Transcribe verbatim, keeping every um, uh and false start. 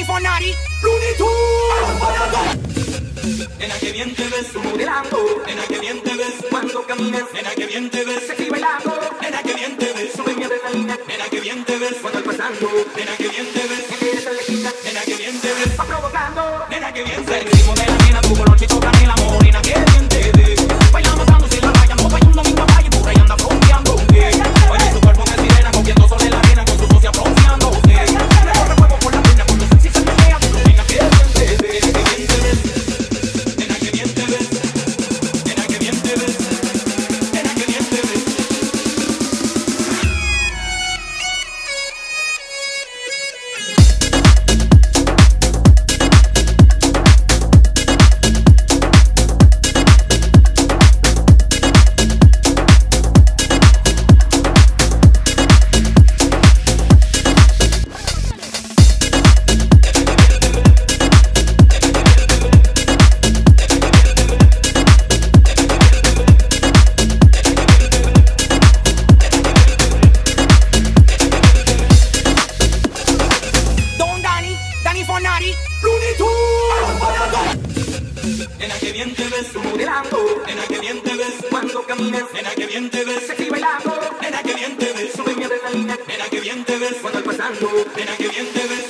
Danny Fornari, Looney Tunes. Nena, que bien te ves Modelando, Nena, que bien te ves cuando caminas, Nena, que bien te ves sexy bailando, Nena, que bien te ves sube mi adrenalina, Nena, que bien te ves cuando al pasando, Nena, que bien te ves que quieres alegría, Nena, que bien te ves va provocando, Nena, que bien te ves. El ritmo de la nena, tu colorcito canela, morena, que bien te ves. Bailando tanto sin la raya, no vaya un domingo a calle, por ahí anda fronteando. Oye, su cuerpo de sirena, cogiendo sobre la arena, con su socia bronceando. Le corre fuego por la pena, cuando sexy se pelea, tu nena, que bien te ves. Nena, que bien te ves. Nena, que bien te ves. Nena, que bien te ves. Don Danny, Danny Fornari, Looney Tunes. Nena, que bien te ves. Modelando, Nena, que bien te ves. cuando caminas, Nena, que bien te ves. sexy bailando, Nena, que bien te ves. sube mi adrenalina, Nena, que bien te ves. cuando al pasando, Nena, que bien te ves.